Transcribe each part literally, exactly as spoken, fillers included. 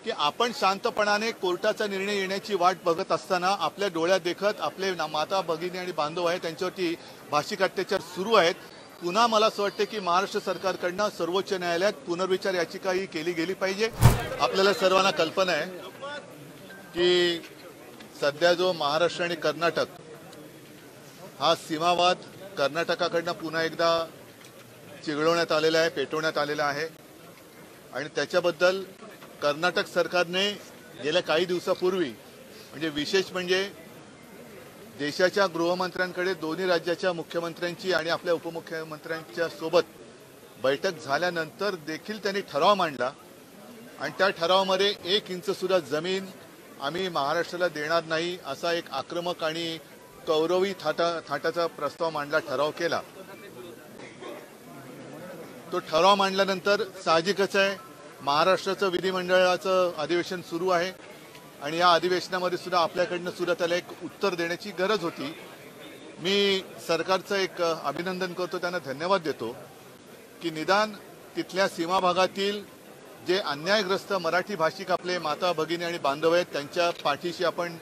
की आपण शांतपणाने कोर्टाचा निर्णय येण्याची वाट बघत असताना आपल्या डोळ्यात देखत आपले माता भगिनी आणि बांधव आहेत त्यांच्यावरती भाषिक अत्याचार सुरू आहेत। पुन्हा मला असं वाटतं की महाराष्ट्र सरकारकडनं सर्वोच्च न्यायालयात पुनर्विचार याचिका ही केली गेली पाहिजे। आपल्याला सर्वांना कल्पना आहे की सध्या जो महाराष्ट्र आणि कर्नाटक हा सीमावाद कर्नाटकाकडनं पुन्हा एकदा चिघळवण्यात आलेला आहे, पेटवण्यात आलेला आहे आणि त्याच्याबद्दल कर्नाटक सरकारने गेल्या काही दिवसापूर्वी म्हणजे विशेष म्हणजे देशाच्या गृहमंत्र्यांकडे दोन्ही राज्याच्या मुख्यमंत्र्यांची आणि आपल्या उपमुख्यमंत्र्यांच्या सोबत बैठक झाल्यानंतर देखील त्यांनी ठराव मांडला आणि त्या ठरावामध्ये एक इंच सुद्धा जमीन आम्ही महाराष्ट्राला देणार नाही असा एक आक्रमक आणि कौरवी थाटा थाटाचा प्रस्ताव मांडला, ठराव केला। तो ठराव मांडल्यानंतर साहजिकच आहे महाराष्ट्राचं विधिमंडळाचं अधिवेशन सुरू आहे आणि या अधिवेशनामध्ये सुद्धा आपल्याकडनं सुद्धा त्याला एक उत्तर देण्याची गरज होती। मी सरकारचं एक अभिनंदन करतो, त्यांना धन्यवाद देतो की निदान तिथल्या सीमा भागातील जे अन्यायग्रस्त मराठी भाषिक आपले माता भगिनी आणि बांधव आहेत त्यांच्या पाठीशी आपण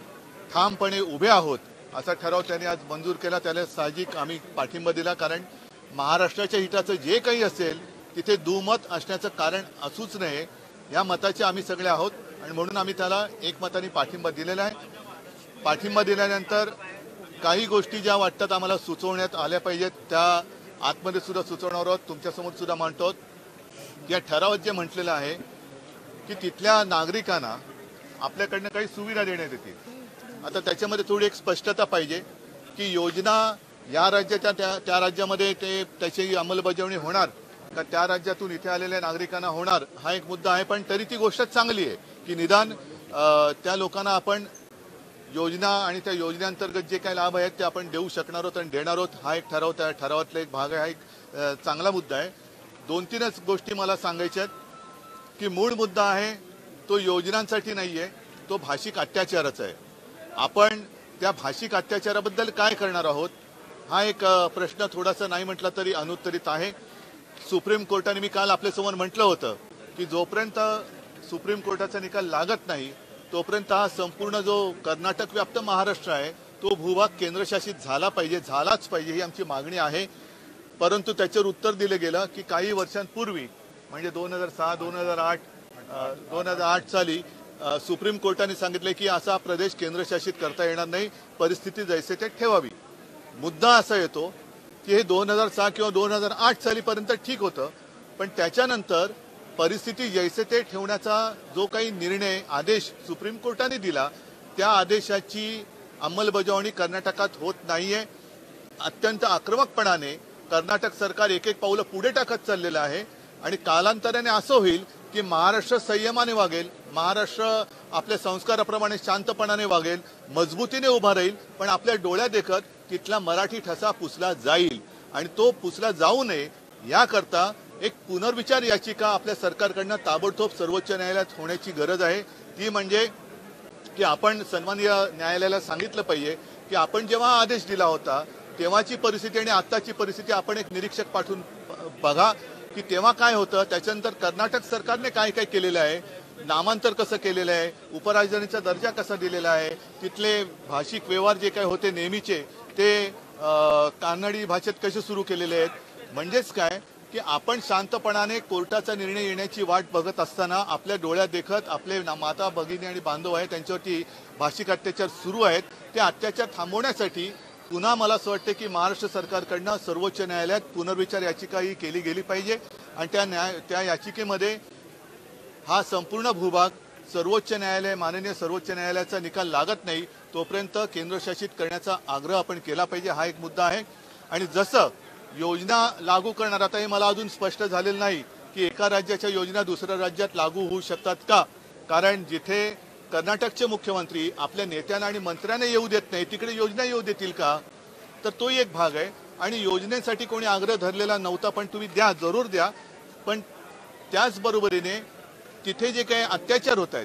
ठामपणे उभे आहोत असा ठराव त्यांनी आज मंजूर केला। त्याला साहजिक आम्ही पाठिंबा दिला, कारण महाराष्ट्राच्या हिताचं जे काही असेल तिथे दुमत असण्याचं कारण असूच नये या मताचे आम्ही सगळे आहोत आणि म्हणून आम्ही त्याला एकमताने पाठिंबा दिलेला आहे। पाठिंबा दिल्यानंतर काही गोष्टी ज्या वाटतात आम्हाला सुचवण्यात आल्या पाहिजेत त्या आतमध्ये सुद्धा सुचवणार आहोत, तुमच्यासमोर सुद्धा मांडतो। या ठरावात जे म्हटलेलं आहे की तिथल्या नागरिकांना आपल्याकडनं काही सुविधा देण्यात येतील। आता त्याच्यामध्ये थोडी एक स्पष्टता पाहिजे की योजना या राज्याच्या त्या त्या राज्यामध्ये ते त्याची अंमलबजावणी होणार का त्या राज्यातून इथे आलेल्या नागरिकांना होणार हा एक मुद्दा आहे, पण तरी ती गोष्ट चांगली आहे की निदान त्या लोकांना आपण योजना आणि त्या योजनेअंतर्गत जे काही लाभ आहेत ते आपण देऊ शकणार आहोत आणि देणार आहोत। हा एक ठराव त्या ठरावातला एक भाग आहे, हा एक चांगला मुद्दा आहे। दोन तीनच गोष्टी मला सांगायच्या आहेत की मूळ मुद्दा आहे तो योजनांसाठी नाही आहे, तो भाषिक अत्याचाराचा आहे। आपण त्या भाषिक अत्याचाराबद्दल काय करणार आहोत हा एक प्रश्न थोडासा नाही म्हटला तरी अनुत्तरित आहे। सुप्रीम कोर्टाने मी काल आपल्यासमोर म्हटलं होतं की जोपर्यंत सुप्रीम कोर्टाचा निकाल लागत नाही तोपर्यंत हा संपूर्ण जो कर्नाटक व्याप्त महाराष्ट्र आहे तो भूभाग केंद्रशासित झाला पाहिजे, झालाच पाहिजे ही आमची मागणी आहे। परंतु त्याच्यावर उत्तर दिलं गेलं की काही वर्षांपूर्वी म्हणजे दोन हजार सहा दोन हजार आठ दोन हजार आठ साली सुप्रीम कोर्टाने सांगितले की असा प्रदेश केंद्रशासित करता येणार नाही, परिस्थिती जैसे ते ठेवावी। मुद्दा असा येतो की हे दोन हजार सहा किंवा दोन हजार आठ सालीपर्यंत ठीक होतं, पण त्याच्यानंतर परिस्थिती जैसे ते ठेवण्याचा जो काही निर्णय आदेश सुप्रीम कोर्टाने दिला त्या आदेशाची अंमलबजावणी कर्नाटकात होत नाहीये। अत्यंत आक्रमकपणाने कर्नाटक सरकार एक एक पाऊलं पुढे टाकत चाललेलं आहे आणि कालांतराने असं होईल की महाराष्ट्र संयमाने वागेल, महाराष्ट्र आपल्या संस्काराप्रमाणे शांतपणाने वागेल, मजबूतीने उभा राहील, पण आपल्या डोळ्यात देखत तिथला मराठी ठसा पुसला जाईल आणि तो पुसला जाऊ नये याकरता एक पुनर्विचार याचिका आपल्या सरकारकडनं ताबडतोब सर्वोच्च न्यायालयात होण्याची गरज आहे। ती म्हणजे की आपण सन्माननीय न्यायालयाला सांगितलं पाहिजे की आपण जेव्हा आदेश दिला होता तेव्हाची परिस्थिती आणि आत्ताची परिस्थिती आपण एक निरीक्षक पाठवून बघा की तेव्हा काय होतं, त्याच्यानंतर कर्नाटक सरकारने काय काय केलेलं आहे, नामांतर कसं केलेलं आहे, उपराजधानीचा दर्जा कसा दिलेला आहे, तिथले भाषिक व्यवहार जे काही होते नेहमीचे ते कानडी भाषेत कसे सुरू केलेले आहेत। म्हणजेच काय की आपण शांतपणाने कोर्टाचा निर्णय येण्याची वाट बघत असताना आपल्या डोळ्यात देखत आपले माता भगिनी आणि बांधव आहेत त्यांच्यावरती भाषिक अत्याचार सुरू आहेत। ते अत्याचार थांबवण्यासाठी पुन्हा मला असं वाटतं की महाराष्ट्र सरकारकडनं सर्वोच्च न्यायालयात पुनर्विचार याचिका ही केली गेली पाहिजे आणि त्या न्याय त्या याचिकेमध्ये हा संपूर्ण भूभाग सर्वोच्च न्यायालय माननीय सर्वोच्च न्यायालयाचा निकाल लागत नाही तोपर्यंत केंद्रशासित करण्याचा आग्रह आपण केला पाहिजे, हा एक मुद्दा आहे। आणि जसं योजना लागू करणार, आता हे मला अजून स्पष्ट झालेलं नाही की एका राज्याच्या योजना दुसऱ्या राज्यात लागू होऊ शकतात का, कारण जिथे कर्नाटकचे मुख्यमंत्री आपल्या नेत्यांना आणि मंत्र्यांना येऊ देत नाही तिकडे योजना येऊ देतील का, तर तोही एक भाग आहे। आणि योजनेसाठी कोणी आग्रह धरलेला नव्हता, पण तुम्ही द्या, जरूर द्या, पण त्याचबरोबरीने तिथे जे काही अत्याचार होत आहेत,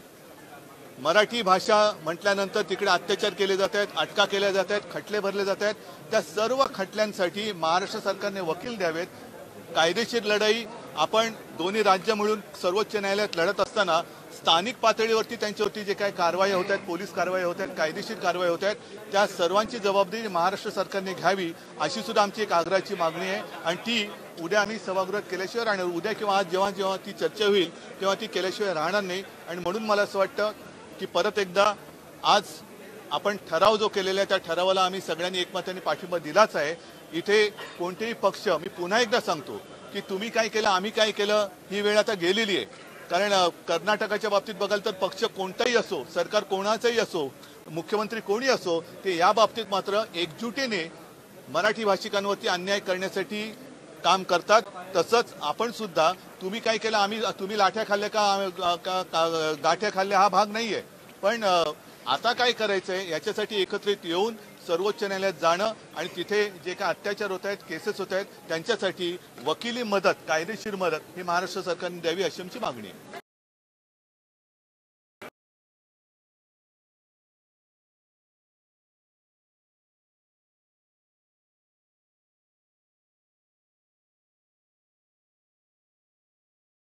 मराठी भाषा म्हटल्यानंतर तिकडे अत्याचार केले जात आहेत, अटका केल्या जात आहेत, खटले भरले जात आहेत, त्या सर्व खटल्यांसाठी महाराष्ट्र सरकारने वकील द्यावेत। कायदेशीर लढाई आपण दोन्ही राज्य मिळून सर्वोच्च न्यायालयात लढत असताना स्थानिक पातळीवरती त्यांच्यावरती जे काही कारवाई होत आहेत, पोलीस कारवाई होत आहेत, कायदेशीर कारवाई होत आहेत, त्या सर्वांची जबाबदारी महाराष्ट्र सरकारने घ्यावी अशी सुद्धा आमची एक आग्रहाची मागणी आहे आणि ती उद्या आम्ही सभागृहात केल्याशिवाय राहणार. उद्या किंवा आज जेव्हा जेव्हा ती चर्चा होईल तेव्हा ती केल्याशिवाय राहणार नाही. आणि म्हणून मला असं वाटतं की परत एकदा आज आपण ठराव जो केलेला आहे त्या ठरावाला आम्ही सगळ्यांनी एकमताने पाठिंबा दिलाच आहे. इथे कोणतेही पक्ष, मी पुन्हा एकदा सांगतो की तुम्ही काय केलं आम्ही काय केलं ही वेळ आता गेलेली आहे. कारण कर्नाटकाच्या बाबतीत बघाल तर पक्ष कोणताही असो, सरकार कोणाचाही असो, मुख्यमंत्री कोणी असो, ते या बाबतीत मात्र एकजुटीने मराठी भाषिकांवरती अन्याय करण्यासाठी काम करतात. तसंच आपण सुद्धा तुम्ही काय केलं आम्ही तुम्ही लाठ्या खाल्ल्या का गाठ्या खाल्ल्या हा भाग नाहीये. पण आता काय करायचंय याच्यासाठी एकत्रित येऊन सर्वोच्च न्यायालयात जाणं आणि तिथे जे काही अत्याचार होत आहेत, केसेस होत आहेत त्यांच्यासाठी वकिली मदत, कायदेशीर मदत ही महाराष्ट्र सरकारने द्यावी अशी आमची मागणी आहे.